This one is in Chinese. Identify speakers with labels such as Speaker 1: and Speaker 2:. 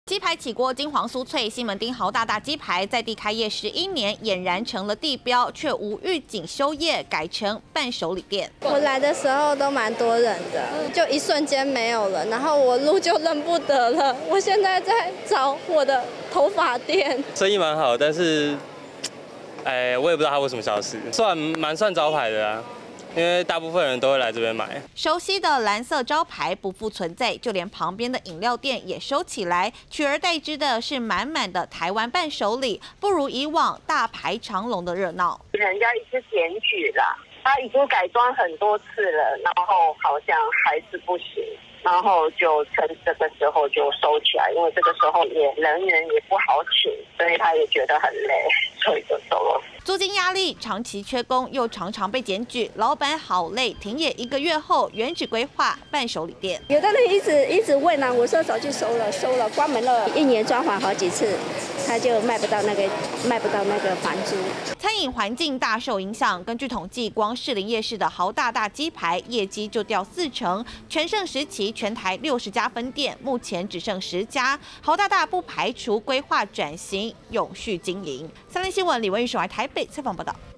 Speaker 1: 鸡排起锅，金黄酥脆，西门町豪大大鸡排在地开业11年，俨然成了地标，却无预警休业，改成伴手礼店。
Speaker 2: 我来的时候都蛮多人的，就一瞬间没有了，然后我路就认不得了。我现在在找我的头发店，
Speaker 3: 生意蛮好，但是，我也不知道它为什么消失，蛮算招牌的啊。 因为大部分人都会来这边买。
Speaker 1: 熟悉的蓝色招牌不复存在，就连旁边的饮料店也收起来，取而代之的是满满的台湾伴手礼，不如以往大排长龙的热闹。
Speaker 4: 人家一直检举了，他已经改装很多次了，然后好像还是不行。 然后就趁这个时候就收起来，因为这个时候人员也不好请，所以他也觉得很累，所以就收了。
Speaker 1: 租金压力，长期缺工，又常常被检举，老板好累。停业1个月后，原址规划伴手礼店。
Speaker 2: 有的人一直问啊，我说早就收了，关门了，1年装潢好几次，他就卖不到那个房租。
Speaker 1: 餐饮环境大受影响，根据统计，光士林夜市的豪大大鸡排业绩就掉40%，全盛时期。 全台60家分店，目前只剩10家。豪大大不排除规划转型，永续经营。3立新闻李文玉台北采访报道。